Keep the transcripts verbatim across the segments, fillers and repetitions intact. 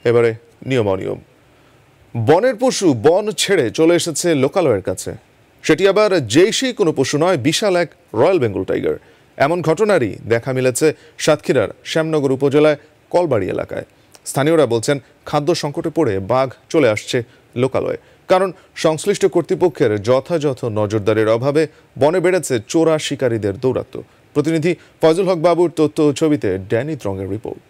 এবারে নিয়ম অনিয়ম। বনের পশু বন ছেড়ে চলে এসেছে লোকালয়ের কাছে। সেটি আবার যেই সেই কোনো পশু নয়, বিশাল এক রয়্যাল বেঙ্গল টাইগার। এমন ঘটনারই দেখা মিলেছে সাতক্ষীরার শ্যামনগর উপজেলায় কলবাড়ি এলাকায়। স্থানীয়রা বলছেন, খাদ্য সংকটে পড়ে বাঘ চলে আসছে লোকালয়ে। কারণ সংশ্লিষ্ট কর্তৃপক্ষের যথাযথ নজরদারির অভাবে বনে বেড়েছে চোরা শিকারীদের দৌরাত্ম্য। প্রতিনিধি ফয়জুল হক বাবুর তথ্য ছবিতে ড্যানি ত্রঙের রিপোর্ট।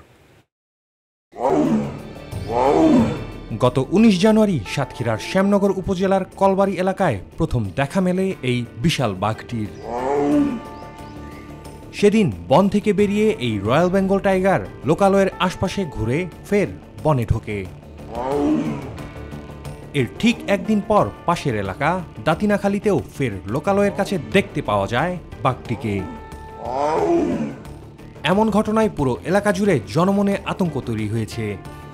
গত উনিশ জানুয়ারি সাতক্ষীরার শ্যামনগর উপজেলার কলবাড়ি এলাকায় প্রথম দেখা মেলে এই বিশাল বাঘটির। সেদিন বন থেকে বেরিয়ে এই রয়্যাল বেঙ্গল টাইগার লোকালয়ের আশপাশে ঘুরে ফের বনে ঢোকে। এর ঠিক একদিন পর পাশের এলাকা দাতিনাখালীতেও ফের লোকালয়ের কাছে দেখতে পাওয়া যায় বাঘটিকে। এমন ঘটনায় পুরো এলাকা জুড়ে জনমনে আতঙ্ক তৈরি হয়েছে।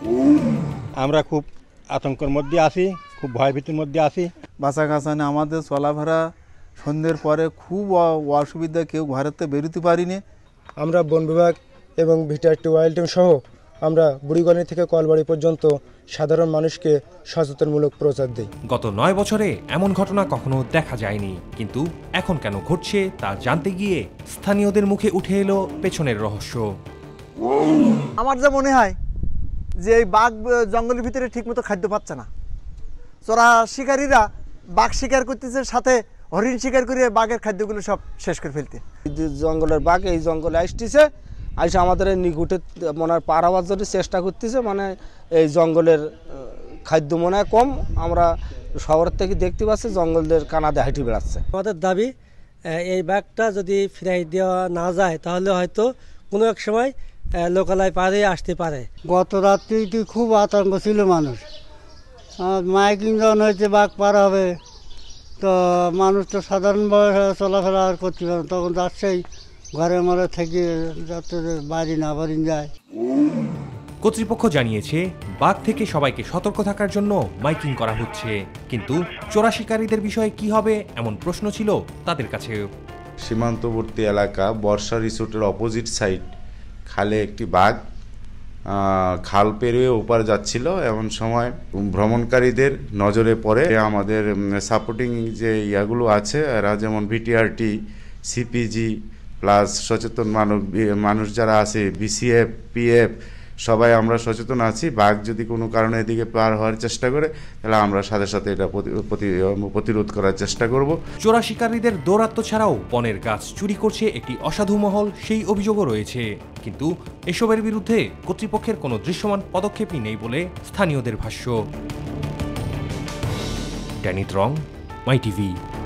আমরা খুব আতঙ্কের মধ্যে আছি, খুব ভয়ভীতির মধ্যে আছি। বাঁচা কাছানে আমাদের চলাফেরা সন্ধ্যের পরে খুব অসুবিধা, কেউ ঘরেতে বেরোতে পারিনি। আমরা বন বিভাগ এবং ভিটারটি ওয়াইল্ড টিম সহ আমরা বুড়িগণি থেকে কলবাড়ি পর্যন্ত সাধারণ মানুষকে সচেতনমূলক প্রচার দিই। গত নয় বছরে এমন ঘটনা কখনো দেখা যায়নি, কিন্তু এখন কেন ঘটছে তা জানতে গিয়ে স্থানীয়দের মুখে উঠে এলো পেছনের রহস্য। আমার যা মনে হয় যে এই বাঘ জঙ্গলের ভিতরে ঠিকমতো খাদ্য পাচ্ছে না। চোরা শিকারীরা বাঘ শিকার করতেছে, সাথে হরিণ শিকার করে বাঘের খাদ্যগুলো সব শেষ করে ফেলতে। জঙ্গলের বাঘ এই জঙ্গলে আসতেছে, আইসা আমাদের নিকুটে মনে হয় পার হওয়ার জন্য চেষ্টা করতেছে। মানে এই জঙ্গলের খাদ্য মনে হয় কম, আমরা শহর থেকে দেখতে পাচ্ছি জঙ্গলের কানাদে হাঁটি বেড়াচ্ছে। আমাদের দাবি, এই বাঘটা যদি ফিরাই দেওয়া না যায় তাহলে হয়তো কোনো এক সময় লোকালয় পারে আসতে পারে। গত রাত্রিটি খুব আতঙ্ক ছিল মানুষ। মাইকিং যখন হয়েছে বাঘ পার হবে, তো মানুষ তো সাধারণভাবে চলাফেরা আর করতে পারে, তখন যাচ্ছেই ঘরে মরে থেকে যাতে বাড়ি না বাড়ি যায়। কর্তৃপক্ষ জানিয়েছে, বাঘ থেকে সবাইকে সতর্ক থাকার জন্য মাইকিং করা হচ্ছে, কিন্তু চোরা শিকারীদের বিষয়ে কি হবে এমন প্রশ্ন ছিল তাদের কাছে। সীমান্তবর্তী এলাকা বর্ষা রিসোর্টের অপোজিট সাইড খালে একটি বাঘ খাল পেরিয়ে ওপার যাচ্ছিল। এমন সময় ভ্রমণকারীদের নজরে পড়ে আমাদের সাপোর্টিং যে ইয়াগুলো আছে, এরা যেমন ভিটিআরটি, সিপিজি প্লাস সচেতন মানুষ মানুষ যারা আছে, বিসিএফ, পিএফ, সবাই আমরা সচেতন আছি। বাঘ যদি কোনো কারণে এদিকে পার হওয়ার চেষ্টা করে, তাহলে আমরা সাথে সাথে এটা প্রতিরোধ করার চেষ্টা করব। চোরা শিকারীদের দৌরাত্ম্য ছাড়াও বনের গাছ চুরি করছে একটি অসাধু মহল, সেই অভিযোগও রয়েছে। কিন্তু এসবের বিরুদ্ধে কর্তৃপক্ষের কোনো দৃশ্যমান পদক্ষেপই নেই বলে স্থানীয়দের ভাষ্য। ড্যানি ত্রং, মাই টিভি।